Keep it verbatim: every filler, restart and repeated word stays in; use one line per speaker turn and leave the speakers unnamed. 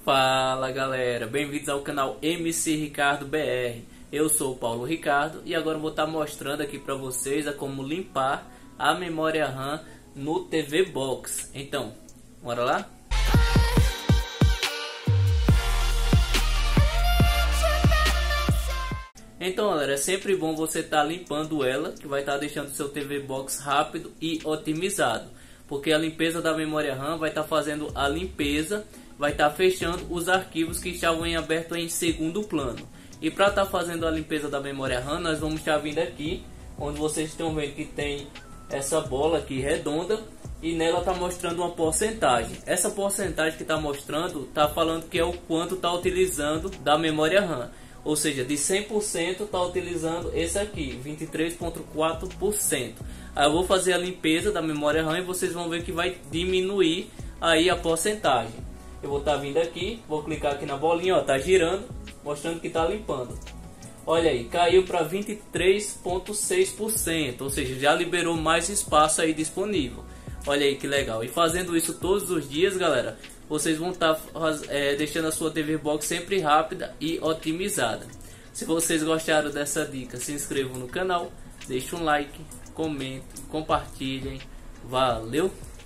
Fala galera, bem-vindos ao canal M C Ricardo B R. Eu sou o Paulo Ricardo e agora eu vou estar mostrando aqui para vocês a como limpar a memória RAM no T V Box. Então, bora lá? Então galera, é sempre bom você estar limpando ela, que vai estar deixando o seu T V Box rápido e otimizado. Porque a limpeza da memória RAM vai estar fazendo a limpeza, vai estar fechando os arquivos que estavam em aberto em segundo plano. E para estar fazendo a limpeza da memória RAM, nós vamos estar vindo aqui, onde vocês estão vendo que tem essa bola aqui redonda, e nela está mostrando uma porcentagem. Essa porcentagem que está mostrando, está falando que é o quanto está utilizando da memória RAM. Ou seja, de cem por cento está utilizando esse aqui, vinte e três vírgula quatro por cento. Aí eu vou fazer a limpeza da memória RAM e vocês vão ver que vai diminuir aí a porcentagem. Eu vou estar tá vindo aqui, vou clicar aqui na bolinha, ó, tá girando, mostrando que está limpando. Olha aí, caiu para vinte e três vírgula seis por cento, ou seja, já liberou mais espaço aí disponível. Olha aí que legal. E fazendo isso todos os dias, galera, vocês vão estar é, deixando a sua T V Box sempre rápida e otimizada. Se vocês gostaram dessa dica, se inscrevam no canal, deixem um like, comentem, compartilhem. Valeu!